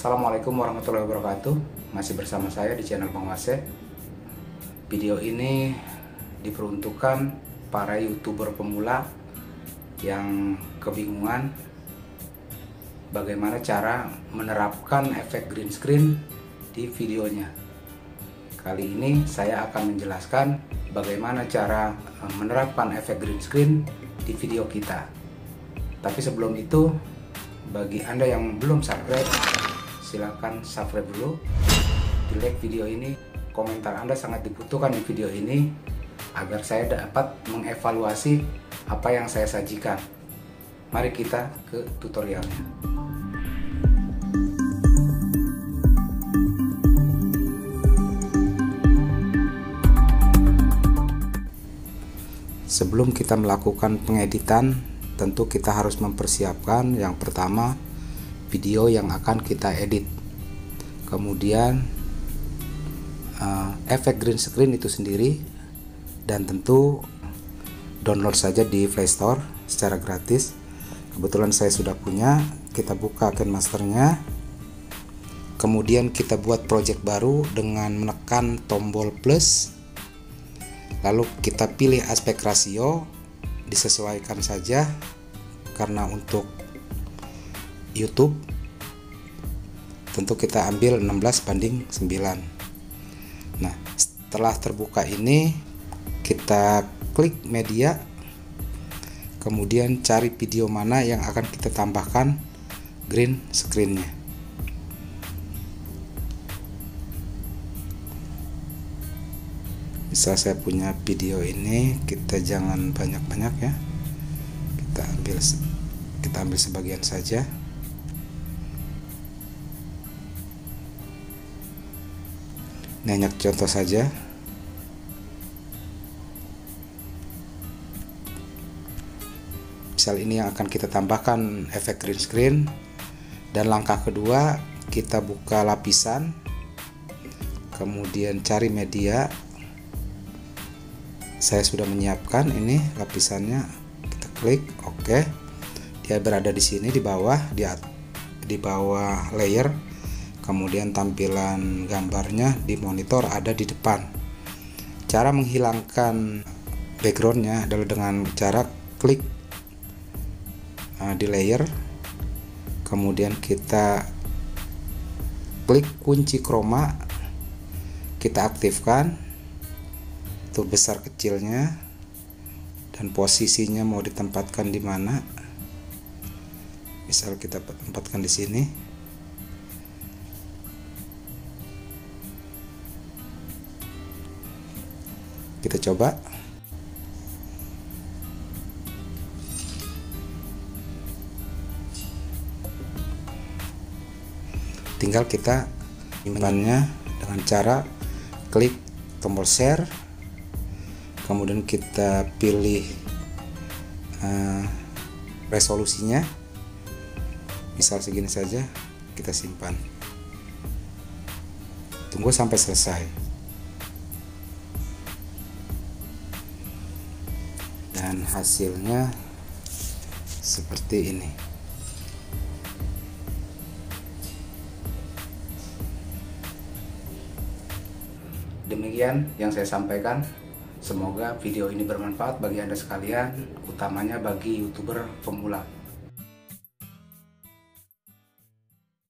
Assalamualaikum warahmatullahi wabarakatuh. Masih bersama saya di channel Bang Wase. Video ini diperuntukkan para YouTuber pemula yang kebingungan bagaimana cara menerapkan efek green screen di videonya. Kali ini saya akan menjelaskan bagaimana cara menerapkan efek green screen di video kita. Tapi sebelum itu, bagi Anda yang belum subscribe, silakan subscribe dulu, di like video ini. Komentar Anda sangat dibutuhkan di video ini agar saya dapat mengevaluasi apa yang saya sajikan. Mari kita ke tutorialnya. Sebelum kita melakukan pengeditan, tentu kita harus mempersiapkan yang pertama video yang akan kita edit, kemudian efek green screen itu sendiri, dan tentu download saja di Play Store secara gratis. Kebetulan saya sudah punya. Kita buka KineMasternya, kemudian kita buat project baru dengan menekan tombol plus, lalu kita pilih aspek rasio, disesuaikan saja karena untuk YouTube tentu kita ambil 16:9. Nah, setelah terbuka ini kita klik media, kemudian cari video mana yang akan kita tambahkan green screen-nya. Bisa saya punya video ini, kita jangan banyak-banyak ya, kita ambil sebagian saja. Ini hanya contoh saja. Misal ini yang akan kita tambahkan efek green screen. Dan langkah kedua, kita buka lapisan, kemudian cari media. Saya sudah menyiapkan ini lapisannya, kita klik oke. Dia berada di sini di bawah, di bawah layer. Kemudian tampilan gambarnya di monitor ada di depan. Cara menghilangkan backgroundnya adalah dengan cara klik di layer, kemudian kita klik kunci chroma, kita aktifkan untuk besar kecilnya dan posisinya mau ditempatkan di mana. Misal kita tempatkan di sini. Kita coba. Tinggal kita menyimpannya dengan cara klik tombol share, kemudian kita pilih resolusinya, misal segini saja, kita simpan. Tunggu sampai selesai. Dan hasilnya seperti ini. Demikian yang saya sampaikan. Semoga video ini bermanfaat bagi Anda sekalian, utamanya bagi YouTuber pemula.